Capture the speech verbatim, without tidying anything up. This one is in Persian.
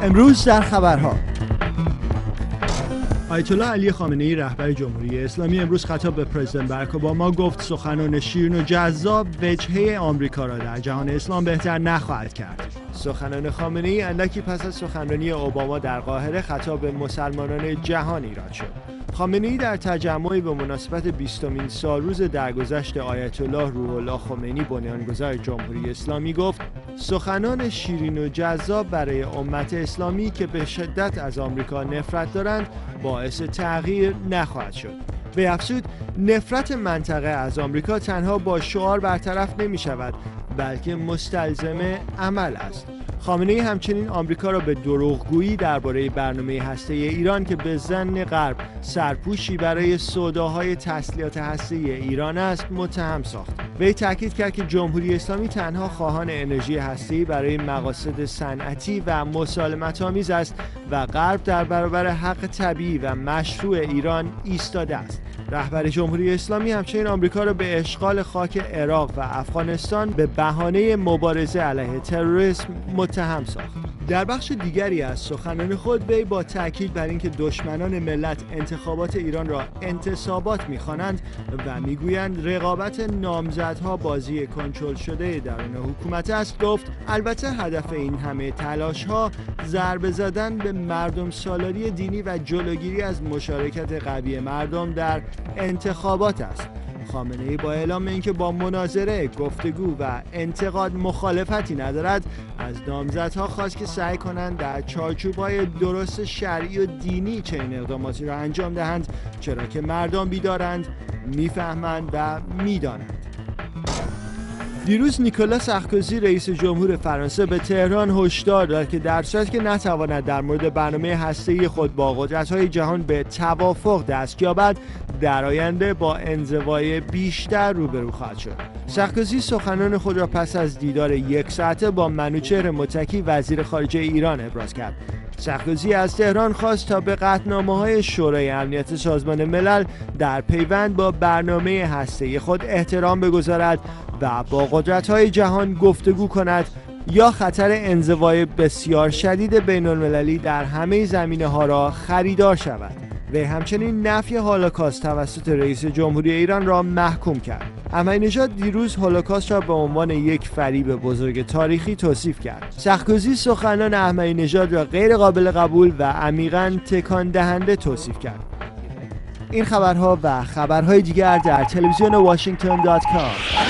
امروز در خبرها، آیت الله علی خامنه‌ای رهبر جمهوری اسلامی امروز خطاب به پرزیدنت باراک اوباما گفت سخنان شیرین و جذاب وجهه آمریکا را در جهان اسلام بهتر نخواهد کرد. سخنان خامنه‌ای اندکی پس از سخنرانی اوباما در قاهره خطاب به مسلمانان جهان ایراد شد. خامنه‌ای در تجمعی به مناسبت بیستمین سالروز درگذشت آیت الله روح الله خمینی بنیانگذار جمهوری اسلامی گفت سخنان شیرین و جذاب برای امت اسلامی که به شدت از آمریکا نفرت دارند باعث تغییر نخواهد شد. وی افزود نفرت منطقه از آمریکا تنها با شعار برطرف نمی شود بلکه مستلزم عمل است. خامنه‌ای همچنین آمریکا را به دروغگویی درباره برنامه هسته‌ای ایران که به ظن غرب سرپوشی برای سوداهای تسلیحات هسته‌ای ایران است متهم ساخت. وی تاکید کرد که جمهوری اسلامی تنها خواهان انرژی هسته‌ای برای مقاصد صنعتی و مسالمت‌آمیز است و غرب در برابر حق طبیعی و مشروع ایران ایستاده است. رهبر جمهوری اسلامی همچنین آمریکا را به اشغال خاک عراق و افغانستان به بهانه مبارزه علیه تروریسم متهم ساخت. در بخش دیگری از سخنان خود وی با تاکید بر اینکه دشمنان ملت انتخابات ایران را انتصابات می‌خوانند و میگویند رقابت نامزدها بازی کنترل شده درون حکومت است گفت البته هدف این همه تلاش‌ها ضربه زدن به مردم سالاری دینی و جلوگیری از مشارکت قوی مردم در انتخابات است. خامنه‌ای با اعلام اینکه با مناظره، گفتگو و انتقاد مخالفتی ندارد از نامزدها خواست که سعی کنند در چارچوب‌های درست شرعی و دینی چنین اقداماتی را انجام دهند چرا که مردم بیدارند، میفهمند و میدانند. دیروز نیکولا سارکوزی رئیس جمهور فرانسه به تهران هشدار داد که در صورتی که نتواند در مورد برنامه هسته‌ای خود با قدرت‌های جهان به توافق دست یابد در آینده با انزوای بیشتر روبرو خواهد شد. سارکوزی سخنان خود را پس از دیدار یک ساعته با منوچهر متکی وزیر خارجه ایران ابراز کرد. سارکوزی از تهران خواست تا به قطعنامه‌های شورای امنیت سازمان ملل در پیوند با برنامه هسته‌ای خود احترام بگذارد و با قدرت‌های جهان گفتگو کند یا خطر انزوای بسیار شدید بین‌المللی در همه زمینه‌ها را خریدار شود. وی همچنین نفی هولوکاست توسط رئیس جمهوری ایران را محکوم کرد. احمدی نژاد دیروز هولوکاست را به عنوان یک فریب بزرگ تاریخی توصیف کرد. سارکوزی سخنان احمدی نژاد را غیر قابل قبول و عمیقاً تکان دهنده توصیف کرد. این خبرها و خبرهای دیگر در تلویزیون واشنگتن دات کام.